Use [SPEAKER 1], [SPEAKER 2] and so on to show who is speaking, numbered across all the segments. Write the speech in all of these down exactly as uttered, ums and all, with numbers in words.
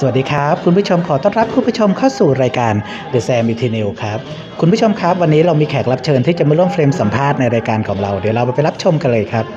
[SPEAKER 1] วัสดีครับคุณผู้ชมขอต้อนรับคุณผู้ชมเข้าสู่รายการ The Sam Eternal ครับคุณผู้ชมครับวันนี้เรามีแขกรับเชิญที่จะมาร่วมเฟรมสัมภาษณ์ในรายการของเราเดี๋ยวเราไปรับชมกันเลยครับ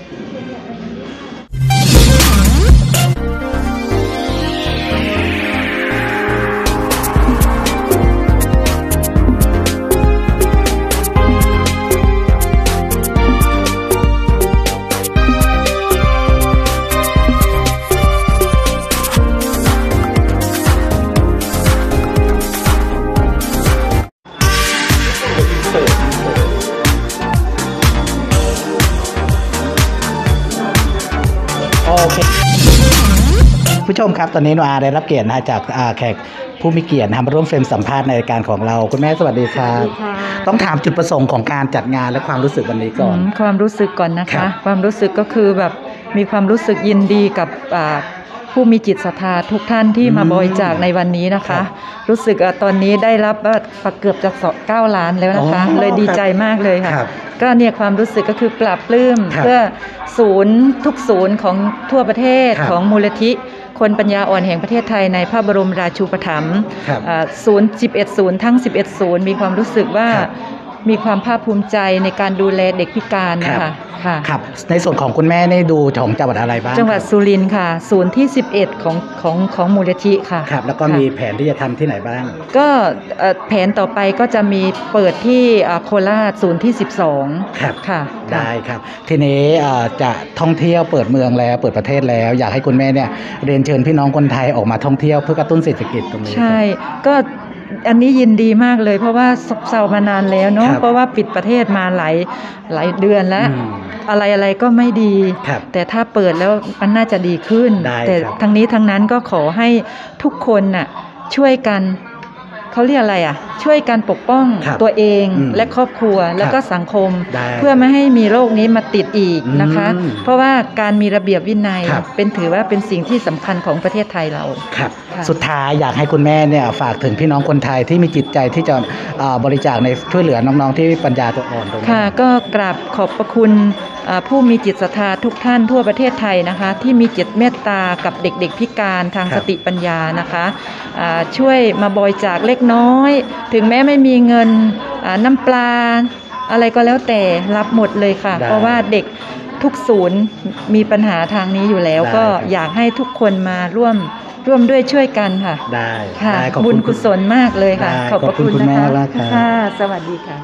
[SPEAKER 1] ผู้ชมครับตอนนี้โนอาได้รับเกียรตินะจากแขกผู้มีเกียรติมาร่วมเฟรมสัมภาษณ์ในรายการของเราคุณแม่สวัสดีครับต้องถามจุดประสงค์ของการจัดงานและความรู้สึกวันนี้ก่อน
[SPEAKER 2] ความรู้สึกก่อนนะคะความรู้สึกก็คือแบบมีความรู้สึกยินดีกับผู้มีจิตศรัทธาทุกท่านที่มาบริจาคในวันนี้นะคะรู้สึกตอนนี้ได้รับว่าเกือบจะเก้าล้านแล้วนะคะเลยดีใจมากเลยค่ะก็เนี่ยความรู้สึกก็คือปรับปลื้มเพื่อศูนย์ทุกศูนย์ของทั่วประเทศของมูลนิธิคนปัญญาอ่อนแห่งประเทศไทยในพระบรมราชูปถัมภ์ศูนย์สิบเอ็ดศูนย์ทั้งสิบเอ็ดศูนย์มีความรู้สึกว่ามีความภาคภูมิใจในการดูแลเด็กพิการนะคะ
[SPEAKER 1] ครับในส่วนของคุณแม่ได้ดูของจังหวัดอะไรบ้าง
[SPEAKER 2] จังหวัดสุรินทร์ค่ะศูนย์ที่สิบเอ็ดของของของมูลนิธิค่ะ
[SPEAKER 1] ครับแล้วก็มีแผนที่จะทำที่ไหนบ้าง
[SPEAKER 2] ก็แผนต่อไปก็จะมีเปิดที่โคราชศูนย์ที่สิบสอง
[SPEAKER 1] ครับค่ะได้ครับทีนี้จะท่องเที่ยวเปิดเมืองแล้วเปิดประเทศแล้วอยากให้คุณแม่เนี่ยเรียนเชิญพี่น้องคนไทยออกมาท่องเที่ยวเพื่อกระตุ้นเศรษฐกิจตรงนี้
[SPEAKER 2] ใช่ก็อันนี้ยินดีมากเลยเพราะว่าซบเซามานานแล้วเนาะเพราะว่าปิดประเทศมาหลายหลายเดือนแล้วอะไรอะไรก็ไม่ดีแต่ถ้าเปิดแล้วมันน่าจะดีขึ้นแต่ทั้งนี้ทั้งนั้นก็ขอให้ทุกคนน่ะช่วยกันเขาเรียกอะไรอ่ะช่วยกันปกป้องตัวเองและครอบครัวแล้วก็สังคมเพื่อไม่ให้มีโรคนี้มาติดอีกนะคะเพราะว่าการมีระเบียบวินัยเป็นถือว่าเป็นสิ่งที่สำคัญของประเทศไทยเรา
[SPEAKER 1] ครับสุดท้ายอยากให้คุณแม่เนี่ยฝากถึงพี่น้องคนไทยที่มีจิตใจที่จะบริจาคในช่วยเหลือน้องๆที่ปัญญาตัวอ่อนตรงนี้
[SPEAKER 2] ค่ะก็กราบขอบพระคุณผู้มีจิตศรัทธาทุกท่านทั่วประเทศไทยนะคะที่มีจิตเมตตากับเด็กๆพิการทางสติปัญญานะคะช่วยมาบริจาคเล็กน้อยถึงแม้ไม่มีเงินน้ำปลาอะไรก็แล้วแต่รับหมดเลยค่ะเพราะว่าเด็กทุกศูนย์มีปัญหาทางนี้อยู่แล้วก็อยากให้ทุกคนมาร่วมร่วมด้วยช่วยกันค่ะ
[SPEAKER 1] ได้
[SPEAKER 2] ค่ะบุญกุศลมากเลยค่ะขอบคุณนะคะค่ะสวัสดีค่ะ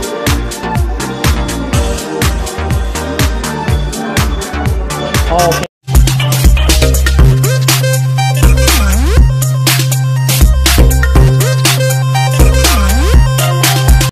[SPEAKER 1] โอเค